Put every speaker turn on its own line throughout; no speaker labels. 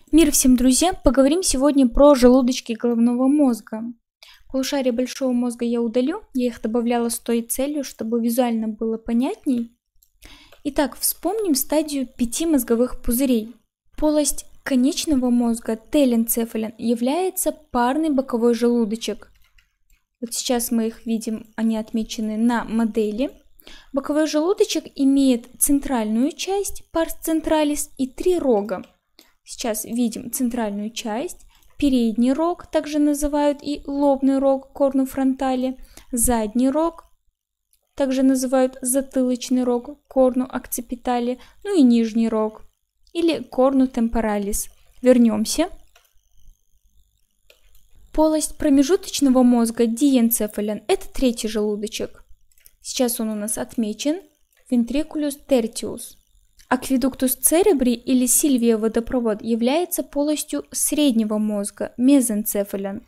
Мир всем, друзья! Поговорим сегодня про желудочки головного мозга. Полушария большого мозга я удалю, я их добавляла с той целью, чтобы визуально было понятней. Итак, вспомним стадию 5 мозговых пузырей. Полость конечного мозга, теленцефален, является парный боковой желудочек. Вот сейчас мы их видим, они отмечены на модели. Боковой желудочек имеет центральную часть, парс централис, и 3 рога. Сейчас видим центральную часть, передний рог, также называют и лобный рог, корну фронтали, задний рог, также называют затылочный рог, корну окципитали, ну и нижний рог, или корну темпоралис. Вернемся. Полость промежуточного мозга, диенцефален, это третий желудочек. Сейчас он у нас отмечен, ventriculus tertius. Акведуктус церебри или сильвия водопровод является полостью среднего мозга, мезенцефален.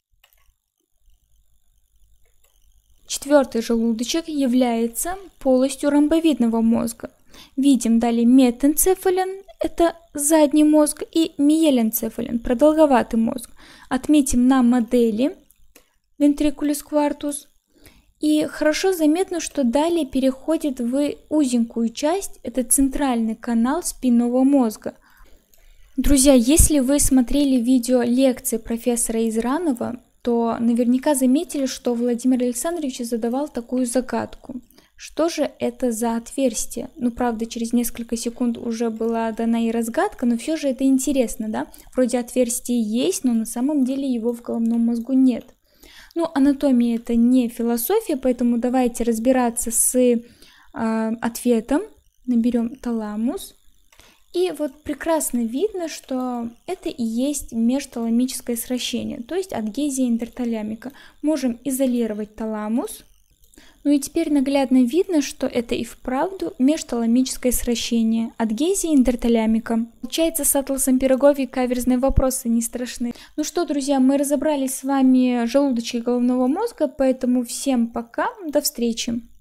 Четвертый желудочек является полостью ромбовидного мозга. Видим далее метенцефален, это задний мозг, и миеленцефален, продолговатый мозг. Отметим на модели ventriculus quartus. И хорошо заметно, что далее переходит в узенькую часть, это центральный канал спинного мозга. Друзья, если вы смотрели видео лекции профессора Изранова, то наверняка заметили, что Владимир Александрович задавал такую загадку. Что же это за отверстие? Ну, правда, через несколько секунд уже была дана и разгадка, но все же это интересно, да? Вроде отверстие есть, но на самом деле его в головном мозгу нет. Ну, анатомия это не философия, поэтому давайте разбираться с ответом. Наберем таламус. И вот прекрасно видно, что это и есть межталамическое сращение, то есть адгезия интерталямика. Можем изолировать таламус. Ну и теперь наглядно видно, что это и вправду межталамическое сращение, адгезия интерталямика. Получается, с атласом Пирогови каверзные вопросы не страшны. Ну что, друзья, мы разобрали с вами желудочки головного мозга, поэтому всем пока, до встречи!